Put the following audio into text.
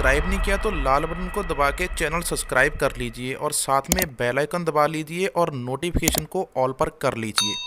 Subscribe नहीं किया तो लाल बटन को दबा के चैनल सब्सक्राइब कर लीजिए और साथ में बेल आइकन दबा लीजिए और नोटिफिकेशन को ऑल पर कर लीजिए।